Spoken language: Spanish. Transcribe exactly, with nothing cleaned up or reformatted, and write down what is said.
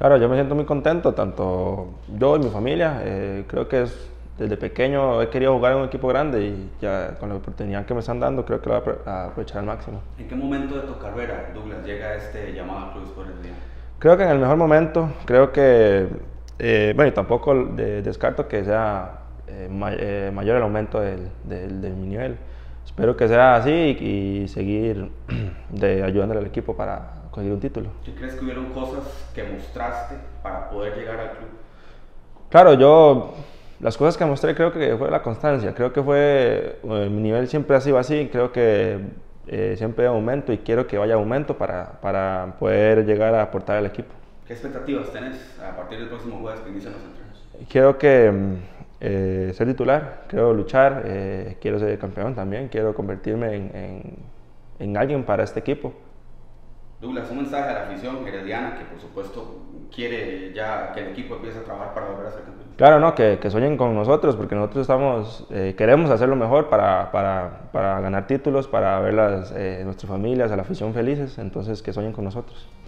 Claro, yo me siento muy contento, tanto yo y mi familia. Eh, creo que es, desde pequeño he querido jugar en un equipo grande y ya con la oportunidad que me están dando creo que lo voy a aprovechar al máximo. ¿En qué momento de tu carrera, Douglas, llega este llamado al Club Sport Herediano? Creo que en el mejor momento, creo que, eh, bueno, y tampoco de, descarto que sea eh, may, eh, mayor el aumento del, del, de mi nivel. Espero que sea así y, y seguir de ayudándole al equipo para conseguir un título. ¿Qué crees que hubieron cosas que mostraste para poder llegar al club? Claro, yo las cosas que mostré creo que fue la constancia, creo que fue, eh, mi nivel siempre ha sido así, creo que eh, siempre aumento y quiero que vaya aumento para, para poder llegar a aportar al equipo. ¿Qué expectativas tenés a partir del próximo jueves que inician los entrenos? Quiero que eh, ser titular, quiero luchar, eh, quiero ser campeón también, quiero convertirme en, en, en alguien para este equipo. Douglas, un mensaje a la afición herediana que por supuesto quiere ya que el equipo empiece a trabajar para volver a ser campeón. Claro, no, que, que sueñen con nosotros, porque nosotros estamos, eh, queremos hacer lo mejor para, para, para ganar títulos, para ver las, eh, nuestras familias, a la afición felices, entonces que sueñen con nosotros.